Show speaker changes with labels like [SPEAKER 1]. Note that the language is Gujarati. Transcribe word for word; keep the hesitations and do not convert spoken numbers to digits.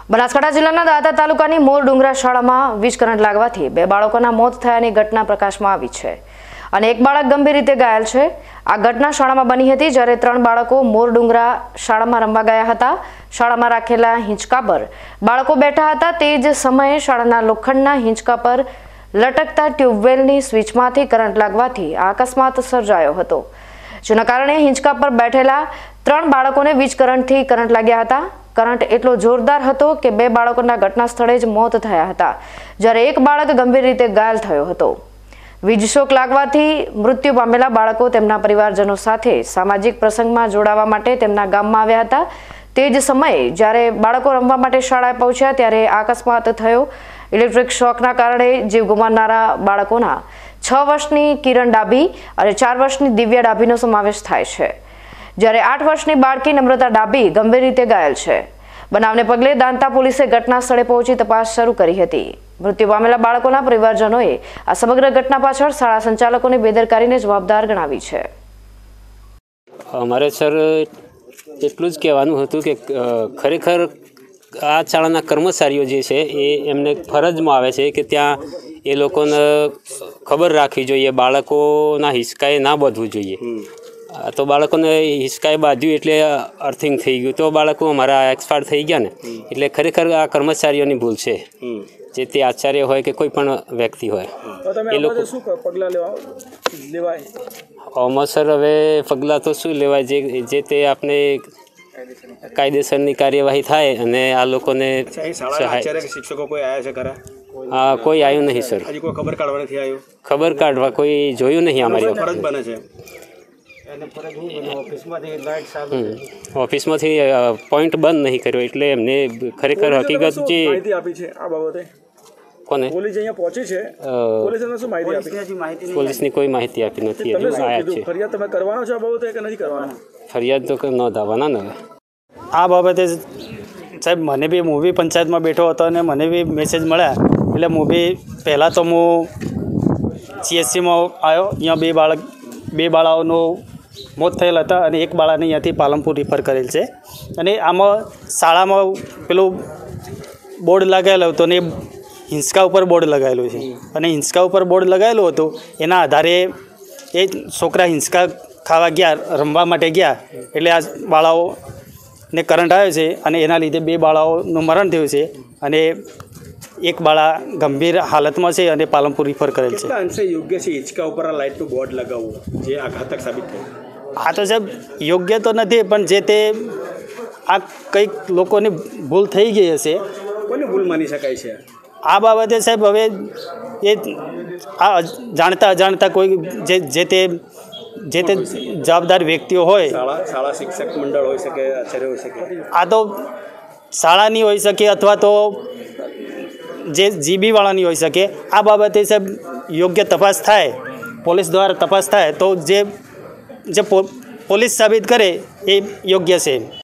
[SPEAKER 1] બનાસકાંઠા જિલ્લાના દાતા તાલુકાની મોર ડુંગરા શાળામાં વીજ કરંટ લાગવાથી બે બાળકોના મોત થયાની ઘટના પ્રકાશમાં આવી છે અને એક બાળક ગંભીર રીતે ઘાયલ છે। આ ઘટના શાળામાં બની હતી, જ્યારે ત્રણ બાળકો મોર ડુંગરા શાળામાં રમવા ગયા હતા। શાળામાં રાખેલા હિંચકા પર બાળકો બેઠા હતા। તે જ સમયે શાળાના લોખંડના હિંચકા પર લટકતા ટ્યુબવેલની સ્વિચમાંથી કરંટ લાગવાથી આ અકસ્માત સર્જાયો હતો, જેના કારણે હિંચકા પર બેઠેલા ત્રણ બાળકોને વીજ કરંટથી કરંટ લાગ્યા હતા। કરંટ એટલો જોરદાર હતો કે બે બાળકોના ઘટના સ્થળે જ મોત થયા હતા, જ્યારે એક બાળક ગંભીર રીતે ઘાયલ થયો હતો। વીજ શોક લાગવાથી મૃત્યુ પામેલા બાળકો તેમના પરિવારજનો સાથે સામાજિક પ્રસંગમાં જોડાવા માટે તેમના ગામમાં આવ્યા હતા। તે જ સમયે જ્યારે બાળકો રમવા માટે શાળાએ પહોંચ્યા ત્યારે અકસ્માત થયો। ઇલેક્ટ્રિક શોકના કારણે જીવ ગુમાવનારા બાળકોના છ વર્ષની કિરણ ડાભી અને ચાર વર્ષની દિવ્યા ડાભીનો સમાવેશ થાય છે, જ્યારે આઠ વર્ષની બાળકી નમ્રતા ડાભી ગંભીર રીતે ઘાયલ છે। બનાવને પગલે દાંતા પોલીસે ઘટના સ્થળે પહોંચી તપાસ શરૂ કરી હતી। મૃત્યુ પામેલા બાળકોના પરિવારજનોએ આ સમગ્ર ઘટના પાછળ શાળા સંચાલકોની બેદરકારીને જવાબદાર ગણાવી છે।
[SPEAKER 2] અમારે સર એટલું જ કહેવાનું હતું કે ખરેખર આ શાળાના કર્મચારીઓ જે છે એ એમને ફરજમાં આવે છે કે ત્યાં એ લોકોને ખબર રાખવી જોઈએ, બાળકોના હિંચકાએ ના બાંધવું જોઈએ। તો બાળકોને હિંચકાએ બાંધ્યું એટલે અર્થિંગ થઈ ગયું, તો બાળકો અમારા એક્સપાયર થઈ ગયા ને, એટલે ખરેખર આ કર્મચારીઓની ભૂલ છે, જે તે આચાર્ય હોય કે કોઈ પણ વ્યક્તિ હોય એ લોકો શું પગલાં લેવાય। આમાં સર હવે પગલાં તો શું લેવાય, જે જે તે આપણે કાયદેસરની કાર્યવાહી થાય અને આ લોકોને શિક્ષકો કોઈ આવ્યા છે ખરા? હા, કોઈ આવ્યું નહીં સર। હજી કોઈ ખબર કાઢવા નથી આવ્યું? ખબર કાઢવા કોઈ જોયું નહીં અમારી ફરજ બને છે। ઓફિસમાંથી પોઈન્ટ બંધ નહીં કર્યો, એટલે એમને ખરેખર હકીકત જે માહિતી આપી છે આ બાબતે કોને પોલીસ અહીંયા પહોંચી છે, પોલીસને શું માહિતી આપી? પોલીસની કોઈ માહિતી આપી નથી, હજુ આયા છે। ફરિયાદ તમે કરવાનો છો આ બાબતે કે નથી કરવાનો? ફરિયાદ તો નોંધાવવાના ને હવે
[SPEAKER 3] આ બાબતે સાહેબ મને બી હું બી પંચાયતમાં બેઠો હતો અને મને બી મેસેજ મળ્યા, એટલે હું બી પહેલાં તો હું સીએસસીમાં આવ્યો। અહીંયા બે બાળક બે બાળાઓનું મોત થયેલ હતા અને એક બાળાને અહીંયાથી પાલનપુર રિફર કરેલ છે। અને આમાં શાળામાં પેલું બોર્ડ લગાવેલું હતું, અને એ હિંચકા ઉપર બોર્ડ લગાવેલું છે, અને હિંચકા ઉપર બોર્ડ લગાવેલું હતું એના આધારે એ છોકરા હિંચકા ખાવા ગયા, રમવા માટે ગયા, એટલે આ બાળાઓને કરંટ આવ્યો છે અને એના લીધે બે બાળાઓનું મરણ થયું છે અને એક બાળા ગંભીર હાલતમાં છે અને પાલનપુર રિફર કરેલ છે।
[SPEAKER 4] અંશે યોગ્ય છે હિંચકા ઉપર આ લાઇટનું બોર્ડ લગાવવું જે આઘાતક સાબિત થયું?
[SPEAKER 3] આ તો સાહેબ યોગ્ય તો નથી, પણ જે તે આ કંઈક લોકોની ભૂલ થઈ ગઈ હશે।
[SPEAKER 4] કોની ભૂલ માની શકાય છે
[SPEAKER 3] આ બાબતે સાહેબ? હવે એ આ જાણતા અજાણતા કોઈ જે જે તે જે તે જવાબદાર વ્યક્તિઓ હોય,
[SPEAKER 4] શાળા શાળા શિક્ષક મંડળ હોઈ શકે, આચાર્ય હોઈ શકે,
[SPEAKER 3] આ તો શાળાની હોઈ શકે અથવા તો જે જીબીવાળાની હોઈ શકે। આ બાબતે સાહેબ યોગ્ય તપાસ થાય, પોલીસ દ્વારા તપાસ થાય તો જે જે પોલીસ સાબિત કરે એ યોગ્ય છે।